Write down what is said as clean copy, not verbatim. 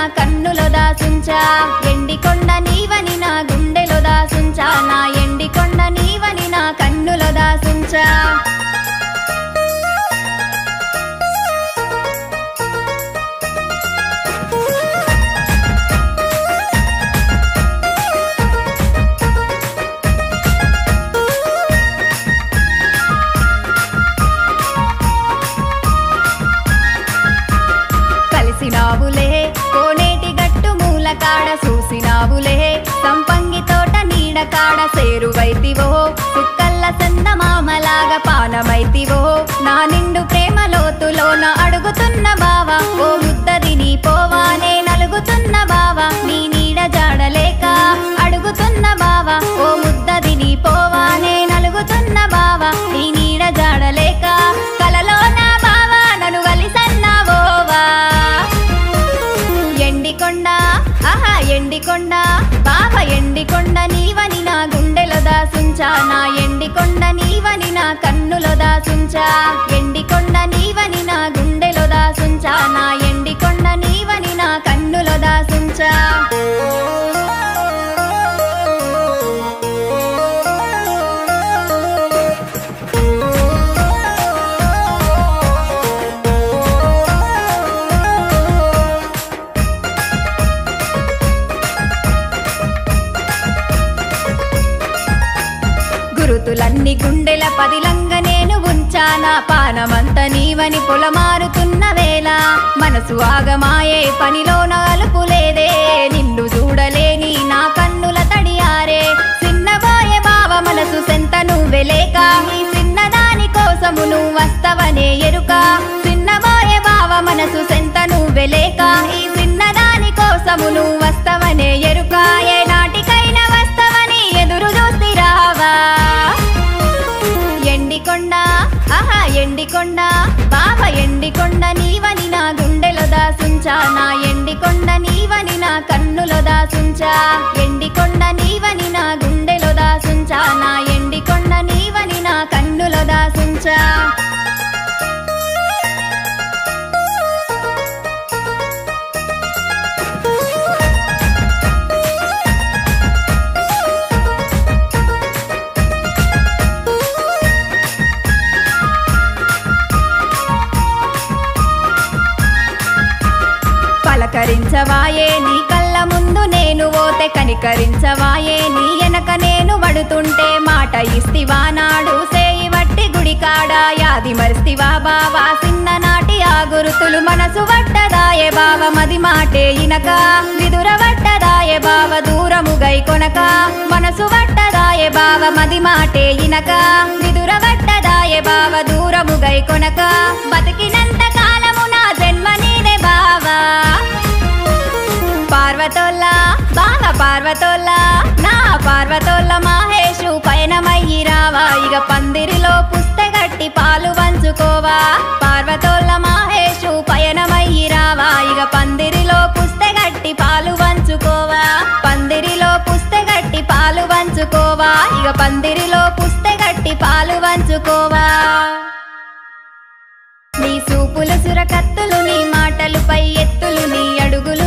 కన్నులో దాసుంచా ఎండికొండ నీవని నా గుండెలో దాసుంచా నా ఎండికొండ నీవని నా కన్నులో దాసుంచా కలిసినావులే కోనేటి గట్టు మూల కాడ చూసినావులే సంపంగి తోట నీడ కాడ సేరువైతివో సుక్కల్ల చందమామలాగా పానమైతివో నా నిండు ప్రేమ లోతులోన అడుగుతున్న బావా ఓ ముద్దది నీ పోవా నే నలుగుతున్న బావా నీ నీడ జాడలేక అడుగుతున్న బావా ఓ ముద్దది నీ పోవా నే నలుగుతున్న బావా నీ నీడ జాడలేక కలలో నా బావా నన్ను కలిసన్నావోవా ఎండికొండ ఆహా ఎండికొండ బావ ఎండికొండ నీవని నా గుండెలో దాసుంచా నా ఎండికొండ నీవని నా కన్నులో దాసుంచా ఎండికొండ నీవని నా గుండెలో దాసుంచా నా ఎండికొండ నీవని నా కన్నులో దాసుంచా గురుతులన్నీ గుండెల పదిలంగా నేను ఉంచానా పానమంత నీవని పొలమారుతున్న వేళ మనసు ఆగమాయే పనిలోన అలుపులేదే నిన్ను చూడలేని నా కన్నుల తడియారే చిన్నబోయే బావ మనసు సెంత నువ్వెలేక ఈ చిన్నదాని కోసము నువ్వు వస్తవనే ఎరుక చిన్నబోయే బావ మనసు సెంత నువ్వెలేక ఈ చిన్నదాని కోసము నువ్వు వస్తవనే ఎరుక ఏ నాటికైనా వస్తవని ఎదురు చూసి రావా ఎండికొండ ఆహా ఎండికొండ బావ ఎండికొండ నీవని నా గుండెలో దాసుంచా నా ఎండికొండ నీవని నా కన్నులో దాసుంచా ఎండికొండ నీవని నా గుండెలో దాసుంచా నా ఎండికొండ నీవని నా కన్నులో దాసుంచా పలకరించవాయే నీ కళ్ళ ముందు నేను ఓతే కనికరించవాయే నీ ఎనక నేను వడుతుంటే మాట ఇస్తివా నాడు సేయి వట్టి గుడికాడ యాది మరిస్తివా బావా చిన్ననాటి ఆ గురుతులు మనసు వట్టదాయే బావ మది మాటే ఇనక విదుర వట్టదాయే బావ దూరము గై కొనక మనసు వట్టదాయే బావ మది మాటే ఇనక విదుర వట్టదాయే బావ దూరము గై కొనక బతికినంత కాలము నా జన్మ నీదే బావా పార్వతోల్లా బావ పార్వతోల్లా నా పార్వతోల్లా మహేషు పయనమయ్యి రావా ఇక పందిరిలో పుస్తగట్టి పాలు పంచుకోవా పార్వతోల్లా మహేషు పయనమయ్యి రావా ఇక పందిరిలో పుస్తగట్టి పాలు పంచుకోవా పందిరిలో పుస్తగట్టి పాలు పంచుకోవా ఇక పందిరిలో పుస్తగట్టి పాలు పంచుకోవా నీ సూపులు సురకత్తులు నీ మాటలు పై ఎత్తులు నీ అడుగులు